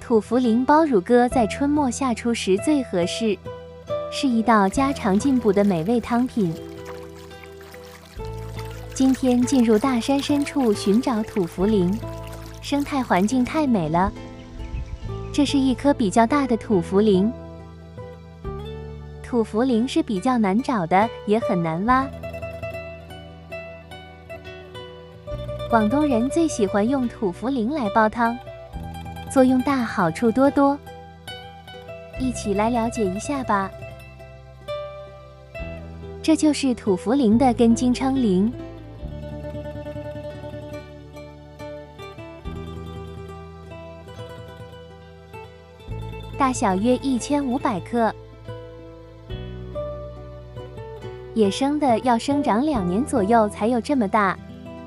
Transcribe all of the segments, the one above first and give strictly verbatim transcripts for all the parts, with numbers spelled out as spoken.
土茯苓煲乳鸽在春末夏初时最合适，是一道家常进补的美味汤品。今天进入大山深处寻找土茯苓，生态环境太美了。这是一颗比较大的土茯苓。土茯苓是比较难找的，也很难挖。广东人最喜欢用土茯苓来煲汤，作用大，好处多多。一起来了解一下吧。这就是土茯苓的根茎称苓。大小约一千五百克，野生的要生长两年左右才有这么大。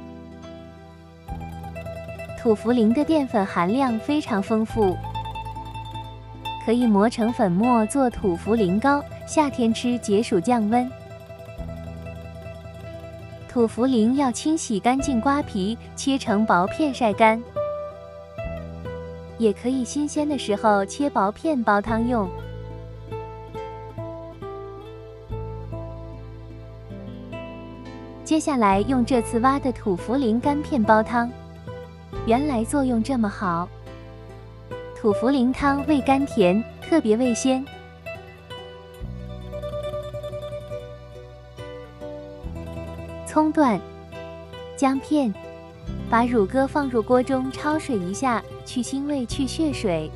土茯苓的淀粉含量非常丰富，可以磨成粉末做土茯苓糕，夏天吃解暑降温。土茯苓要清洗干净，刮皮，切成薄片晒干。也可以新鲜的时候切薄片煲汤用。接下来用这次挖的土茯苓干片煲汤，原来作用这么好。土茯苓汤味甘甜，特别味鲜。葱段、姜片。把乳鸽放入锅中焯水一下，去腥味去血水。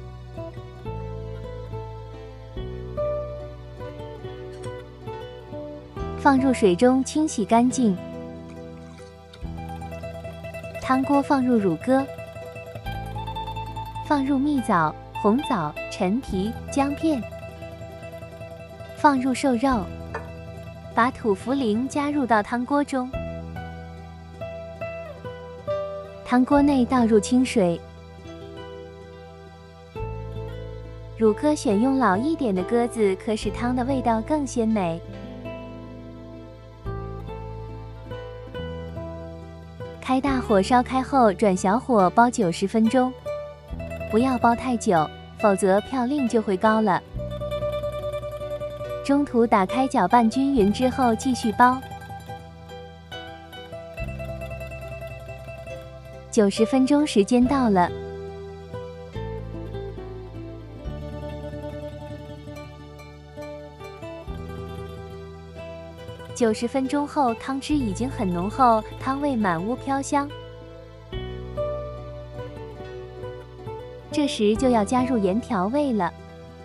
放入水中清洗干净。汤锅放入乳鸽，放入蜜枣、红枣、陈皮、姜片，放入瘦肉，把土茯苓加入到汤锅中。汤锅内倒入清水，乳鸽选用老一点的鸽子，可使汤的味道更鲜美。开大火烧开后，转小火煲九十分钟，不要煲太久，否则嘌呤就会高了。中途打开搅拌均匀之后继续煲。九十分钟时间到了，九十分钟后，汤汁已经很浓厚，汤味满屋飘香。这时就要加入盐调味了。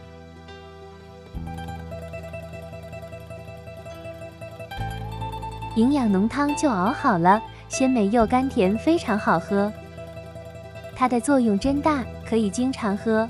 营养浓汤就熬好了。鲜美又甘甜，非常好喝。它的作用真大，可以经常喝。